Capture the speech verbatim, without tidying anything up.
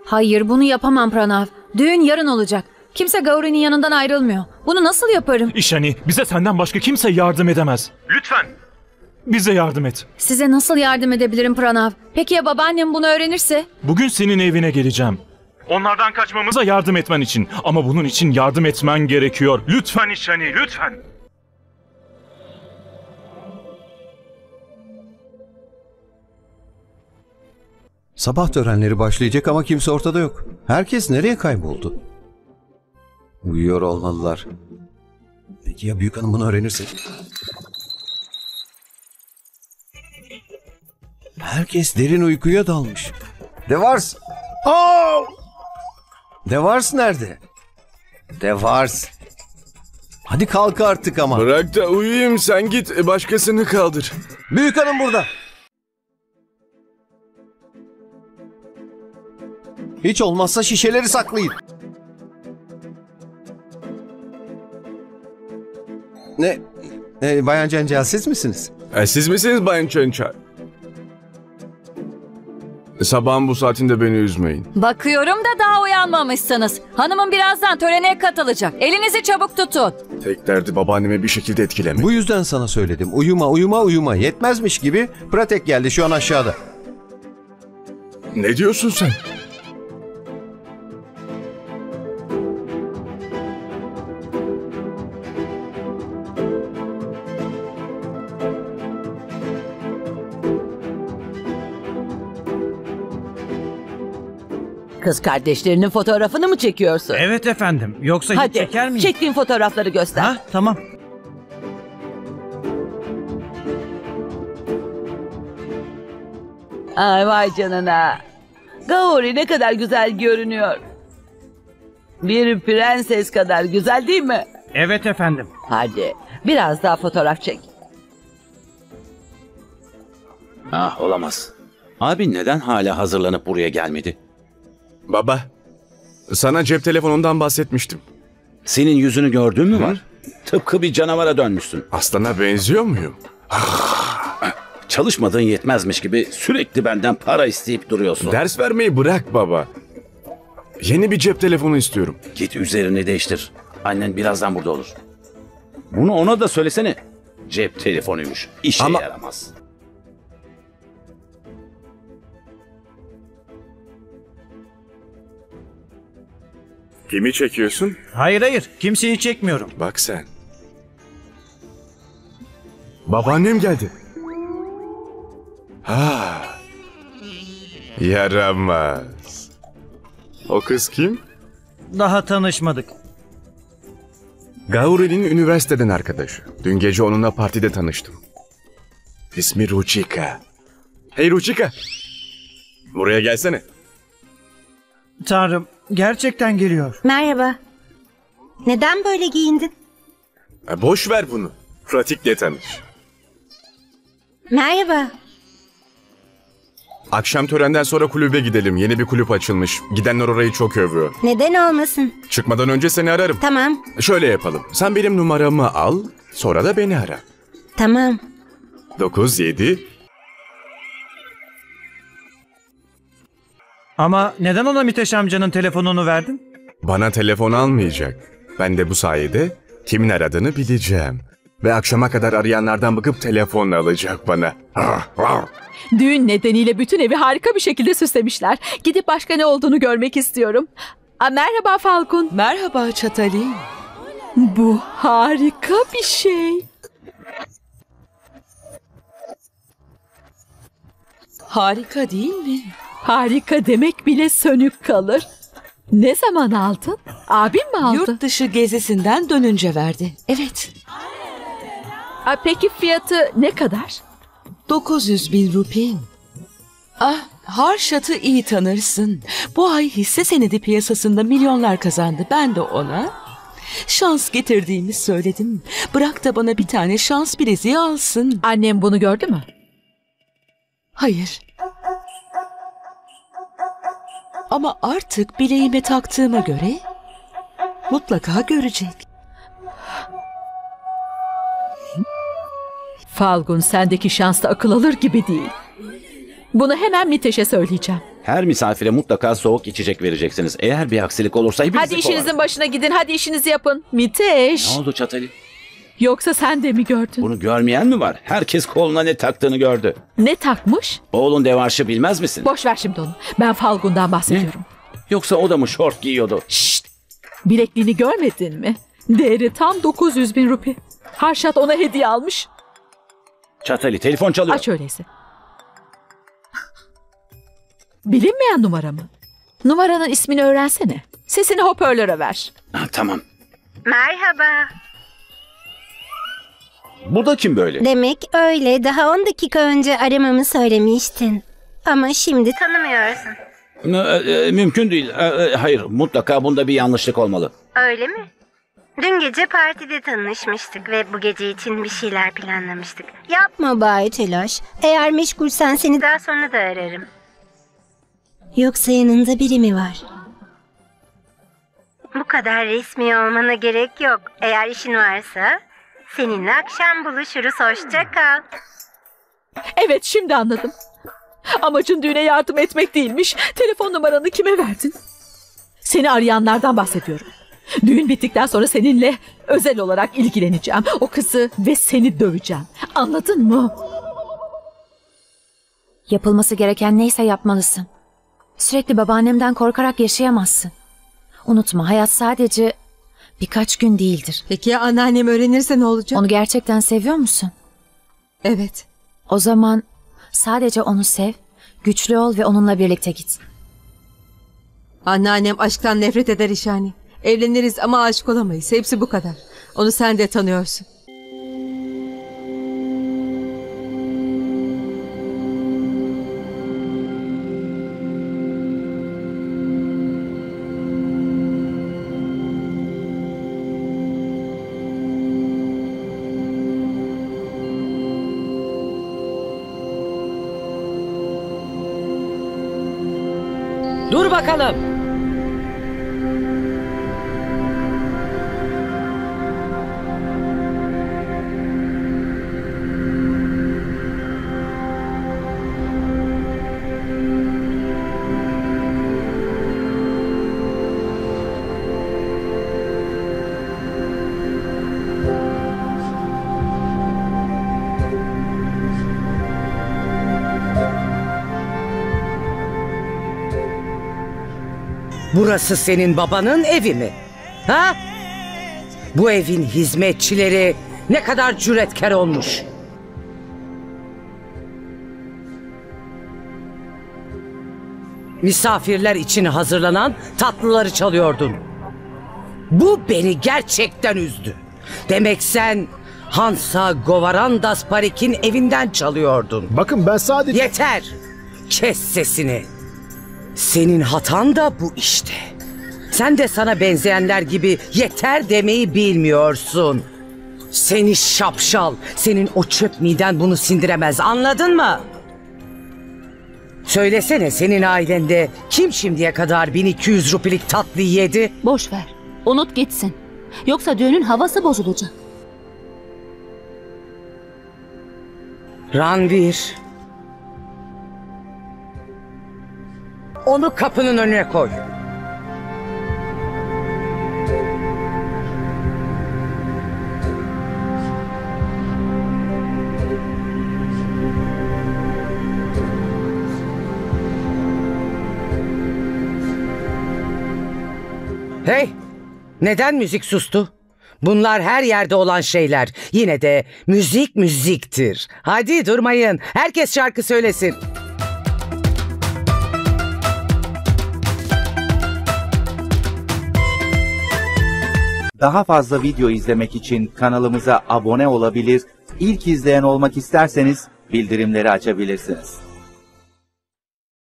Hayır, bunu yapamam Pranav. Düğün yarın olacak. Kimse Gauri'nin yanından ayrılmıyor. Bunu nasıl yaparım? İşani, bize senden başka kimse yardım edemez. Lütfen. Bize yardım et. Size nasıl yardım edebilirim Pranav? Peki ya babaannem bunu öğrenirse? Bugün senin evine geleceğim. Onlardan kaçmamıza yardım etmen için. Ama bunun için yardım etmen gerekiyor. Lütfen İşani, lütfen. Sabah törenleri başlayacak ama kimse ortada yok. Herkes nereye kayboldu? Uyuyor olmalılar. Peki ya büyük hanım bunu öğrenirse? Herkes derin uykuya dalmış. Devars! Oh! Devars nerede? Devars! Hadi kalk artık ama. Bırak da uyuyayım, sen git başkasını kaldır. Büyük hanım burada. Hiç olmazsa şişeleri saklayın. Ne? E, Bayan Cencel siz misiniz? E, siz misiniz Bayan Çençer? Sabahın bu saatinde beni üzmeyin. Bakıyorum da daha uyanmamışsınız. Hanımım birazdan törene katılacak. Elinizi çabuk tutun. Tek derdi babaannemi bir şekilde etkilemek. Bu yüzden sana söyledim. Uyuma uyuma uyuma. Yetmezmiş gibi Pratek geldi şu an aşağıda. Ne diyorsun sen? Kız kardeşlerinin fotoğrafını mı çekiyorsun? Evet efendim. Yoksa hiç Hadi çeker miyim? çektiğin fotoğrafları göster. Ha, tamam. Ay vay canına. Gauri ne kadar güzel görünüyor. Bir prenses kadar güzel değil mi? Evet efendim. Hadi biraz daha fotoğraf çek. Ah, olamaz. Abi neden hala hazırlanıp buraya gelmedi? Baba, sana cep telefonundan bahsetmiştim. Senin yüzünü gördün mü var? Tıpkı bir canavara dönmüşsün. Aslana benziyor muyum? Çalışmadığın yetmezmiş gibi sürekli benden para isteyip duruyorsun. Ders vermeyi bırak baba. Yeni bir cep telefonu istiyorum. Git üzerini değiştir. Annen birazdan burada olur. Bunu ona da söylesene. Cep telefonuymuş. İşe Ama... yaramaz. Kimi çekiyorsun? Hayır hayır. Kimseyi çekmiyorum. Bak sen. Babaannem geldi. Ha. Yaramaz. O kız kim? Daha tanışmadık. Gauri'nin üniversiteden arkadaşı. Dün gece onunla partide tanıştım. İsmi Ruchika. Hey Ruchika. Buraya gelsene. Tanrım, gerçekten geliyor. Merhaba. Neden böyle giyindin? Ha, boş ver bunu. Pratikle tanış. Merhaba. Akşam törenden sonra kulübe gidelim. Yeni bir kulüp açılmış. Gidenler orayı çok övüyor. Neden olmasın? Çıkmadan önce seni ararım. Tamam. Şöyle yapalım. Sen benim numaramı al, sonra da beni ara. Tamam. dokuz yedi. Ama neden ona Miteş amcanın telefonunu verdin? Bana telefon almayacak. Ben de bu sayede kimin aradığını bileceğim. Ve akşama kadar arayanlardan bakıp telefon alacak bana. Düğün nedeniyle bütün evi harika bir şekilde süslemişler. Gidip başka ne olduğunu görmek istiyorum. Aa, merhaba Falcon. Merhaba Çatali. Bu harika bir şey. Harika değil mi? Harika demek bile sönük kalır. Ne zaman aldın? Abim mi aldı? Yurt dışı gezisinden dönünce verdi. Evet. Aa, peki fiyatı ne kadar? dokuz yüz bin rupi. Ah, Harşat'ı iyi tanırsın. Bu ay hisse senedi piyasasında milyonlar kazandı. Ben de ona şans getirdiğimi söyledim. Bırak da bana bir tane şans bileziği alsın. Annem bunu gördü mü? Hayır. Ama artık bileğime taktığıma göre mutlaka görecek. Falgun, sendeki şans da akıl alır gibi değil. Bunu hemen Miteş'e söyleyeceğim. Her misafire mutlaka soğuk içecek vereceksiniz. Eğer bir aksilik olursa hepinizi Hadi işinizin başına gidin. Hadi işinizi yapın. Miteş. Ne oldu Çatali? Yoksa sen de mi gördün? Bunu görmeyen mi var? Herkes koluna ne taktığını gördü. Ne takmış? Oğlun Devarş'ı bilmez misin? Boş ver şimdi onu. Ben Falgun'dan bahsediyorum. Ne? Yoksa o da mı şort giyiyordu? Şşt! Bilekliğini görmedin mi? Değeri tam dokuz yüz bin rupi. Harşat ona hediye almış. Çatali telefon çalıyor. Aç öyleyse. Bilinmeyen numara mı? Numaranın ismini öğrensene. Sesini hoparlöre ver. Ha, tamam. Merhaba. Bu da kim böyle? Demek öyle. Daha on dakika önce aramamı söylemiştin. Ama şimdi tanımıyorsun. E, e, mümkün değil. E, e, hayır, mutlaka bunda bir yanlışlık olmalı. Öyle mi? Dün gece partide tanışmıştık ve bu gece için bir şeyler planlamıştık. Yapma Bay Telaş. Eğer meşgulsen seni daha sonra da ararım. Yoksa yanında biri mi var? Bu kadar resmi olmana gerek yok. Eğer işin varsa seninle akşam buluşuruz. Hoşça kal. Evet, şimdi anladım. Amacın düğüne yardım etmek değilmiş. Telefon numaranı kime verdin? Seni arayanlardan bahsediyorum. Düğün bittikten sonra seninle özel olarak ilgileneceğim. O kızı ve seni döveceğim. Anladın mı? Yapılması gereken neyse yapmalısın. Sürekli babaannemden korkarak yaşayamazsın. Unutma, hayat sadece birkaç gün değildir. Peki ya anneannem öğrenirse ne olacak? Onu gerçekten seviyor musun? Evet. O zaman sadece onu sev, güçlü ol ve onunla birlikte git. Anneannem aşktan nefret eder İşani. Evleniriz ama aşık olamayız. Hepsi bu kadar. Onu sen de tanıyorsun. Dur bakalım. Burası senin babanın evi mi? Ha? Bu evin hizmetçileri ne kadar cüretkar olmuş. Misafirler için hazırlanan tatlıları çalıyordun. Bu beni gerçekten üzdü. Demek sen Hansa Govarandas Parik'in evinden çalıyordun. Bakın ben sadece... Yeter! Kes sesini. Senin hatan da bu işte. Sen de sana benzeyenler gibi yeter demeyi bilmiyorsun. Seni şapşal, senin o çöp miden bunu sindiremez, anladın mı? Söylesene, senin ailende kim şimdiye kadar bin iki yüz rupilik tatlı yedi? Boş ver, unut gitsin. Yoksa düğünün havası bozulacak. Ranvir. Onu kapının önüne koy. Hey! Neden müzik sustu? Bunlar her yerde olan şeyler. Yine de müzik müziktir. Hadi durmayın. Herkes şarkı söylesin. Daha fazla video izlemek için kanalımıza abone olabilir, ilk izleyen olmak isterseniz bildirimleri açabilirsiniz.